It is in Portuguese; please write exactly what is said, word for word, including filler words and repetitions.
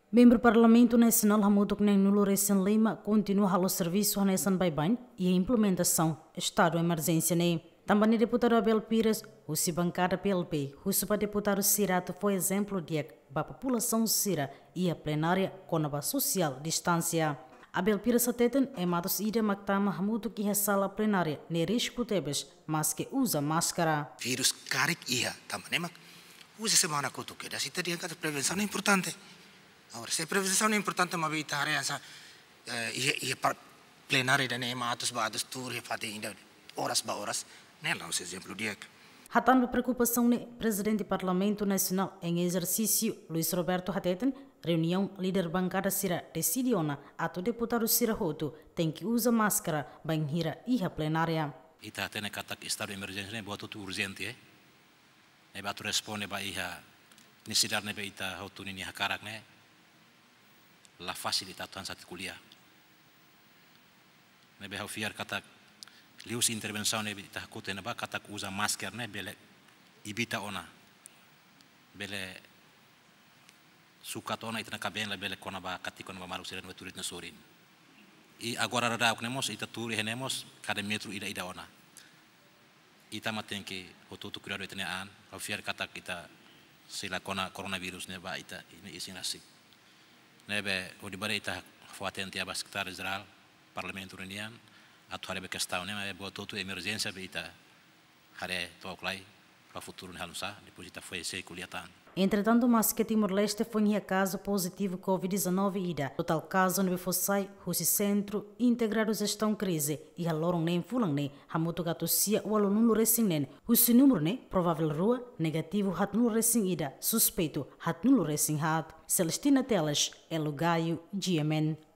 Membro Parlamento Nacional Hamutuk Neng Nulo Recém Lima continua a serviço Hanesan Baiban e a implementação Estado de Emergência ne. Também o deputado Abel Pires, o se bancada P L P, o super deputado Cirato foi exemplo de a população Cira e a plenária com a social distância. Abel Pires ateten é matos ida mactama Hamutuk e a sala plenária ne risco tebes, mas que usa máscara. Vírus carik ia, também mak usa semana kutuk da sita dia kata prevenção é importante. Agora, se a prevenção é importante, mas evitar essa e e plenária da nema atos bados tur e fate ainda horas ba horas, né lá os exemplo dia. Hatando preocupação ne presidente do Parlamento Nacional em exercício Luiz Roberto Hateten, reunião líder bancada Cira decidiu na ato deputado Cira Roto tem que usar máscara bem hira e a plenária. Ita tene kata estado de emergência ne boto tu urgente eh. Ne batu responde ba iha necessitar ne be ita hotu ni hakarak ne. La facilitação satu kuliah. Nebe hau fiar kata lius intervenção nebe ita kute neba kata usa masker ne bele ibita ona bele sukat ona itna kaben la bele kona ba kati kona ba maru siran weturit na sorin. I agora rada oknemos ita turi henemos kada metro ida ida ona. Ita matenke hotutu kurado itne an hau fiar kata kita sila kona coronavirus neba ita ini isinasi. Nebe odibare ita fuatente abas sekretar Israel Parlamento União atu harebe questão né botou tu emergência beita hare toklai para futuro halusa depois ita foi sei kuliatan. Entretanto, mas que Timor-Leste foi em caso positivo covid dezenove ida. Total caso no Befosai, o centro integrado gestão crise e a lorong nem fulang ne hamuto gatosia o aluno racing nen. O seu número ne provável rua negativo hat nulo racing ida suspeito hat nulo racing hat. Celestina Telas, Elugaio, G M N.